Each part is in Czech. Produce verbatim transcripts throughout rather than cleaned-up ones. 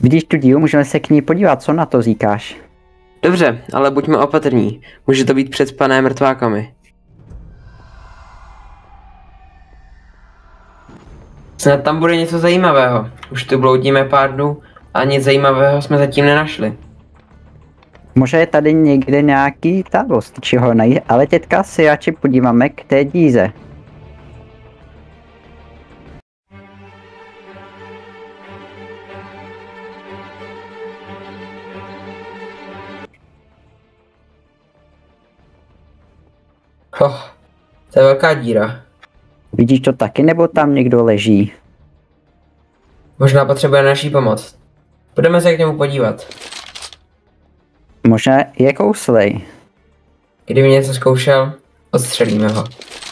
Vidíš tu díru, můžeme se k ní podívat, co na to říkáš? Dobře, ale buďme opatrní. Může to být předspané mrtvákami. Snad tam bude něco zajímavého. Už tu bloudíme pár dnů a nic zajímavého jsme zatím nenašli. Možná je tady někde nějaký tábor, či ho najít, ale teďka si radši podíváme k té díře. Oh, to je velká díra. Vidíš to taky, nebo tam někdo leží? Možná potřebuje naší pomoc. Půjdeme se k němu podívat. Možná je kouslej. Kdyby něco zkoušel, odstřelíme ho.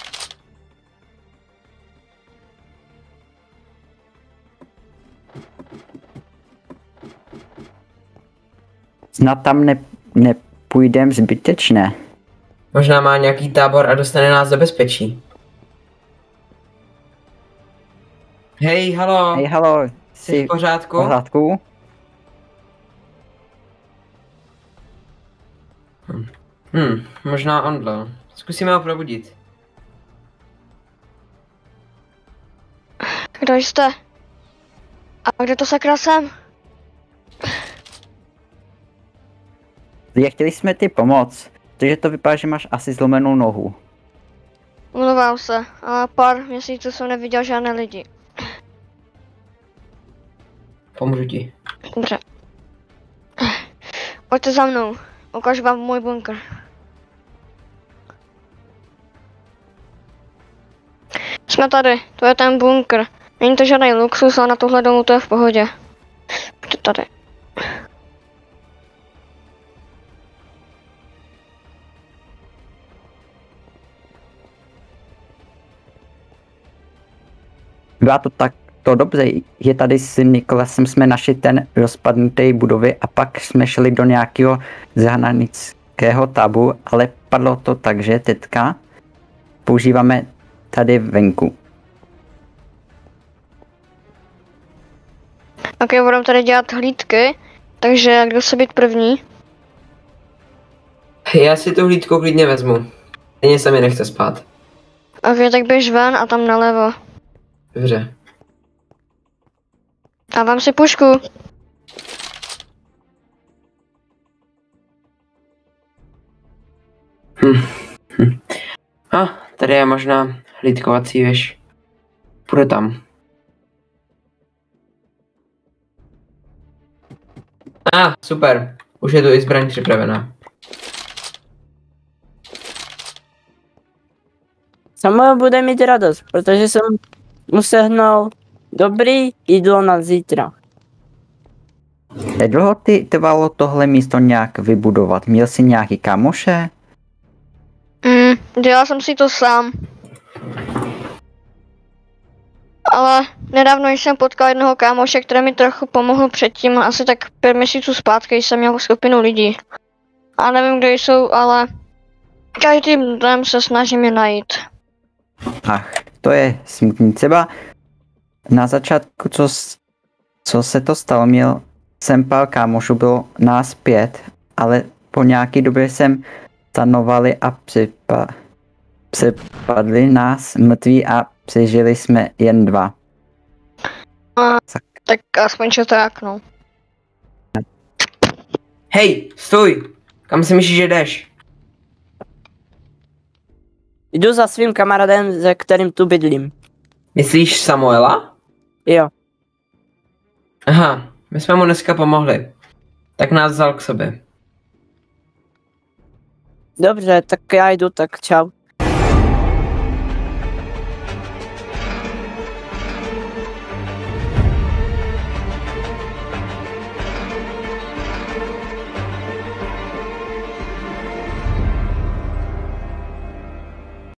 Snad tam ne, nepůjdem zbytečně. Možná má nějaký tábor a dostane nás do bezpečí. Hej, halo. Hej, halo, Jsi jsi v pořádku? v pořádku? Hm, hm možná omdlel. Zkusíme ho probudit. Kdo jste? A kde to sakra jsem? Jak chtěli jsme ti pomoct, protože to vypadá, že máš asi zlomenou nohu. Mluvám se, ale pár měsíců jsem neviděl žádné lidi. Pomůžu ti. Dobře. Pojďte za mnou, ukážu vám můj bunkr. Jsme tady, to je ten bunkr. Není to žádný luxus, ale na tuhle domu to je v pohodě. Pojďte tady. Byla to tak to dobře, je tady s Nikolasem jsme našli ten rozpadnutý budovy a pak jsme šli do nějakého zahranického tabu, ale padlo to tak, že teďka používáme tady venku. Ok, budeme tady dělat hlídky, takže kdo se být první? Já si tu hlídku klidně vezmu. Stejně se mi nechce spát. Ok, tak běž ven a tam nalevo. Dobře. Dávám si pušku. Hm. Hm. A, tady je možná hlídkovací věž. Půjdu tam. A, ah, super. Už je tu i zbraň připravená. Samuel bude mít radost, protože jsem mu sehnal dobrý jídlo na zítra. Jak dlouho ty trvalo tohle místo nějak vybudovat? Měl jsi nějaký kamoše? Mm, dělal jsem si to sám. Ale nedávno jsem potkal jednoho kámoše, který mi trochu pomohl předtím, asi tak pět měsíců zpátky jsem měl skupinu lidí. A nevím, kde jsou, ale každým dnem se snažím je najít. Ach, to je smutný. Třeba na začátku, co, co se to stalo, měl jsem pár kámošů, bylo nás pět, ale po nějaký době jsem stanovali a připa, připadli nás mrtví a přežili jsme jen dva. A, tak aspoň čo tak, no. Hej, stůj! Kam si myslíš, že jdeš? Jdu za svým kamarádem, se kterým tu bydlím. Myslíš Samuela? Jo. Aha, my jsme mu dneska pomohli. Tak nás vzal k sobě. Dobře, tak já jdu, tak čau.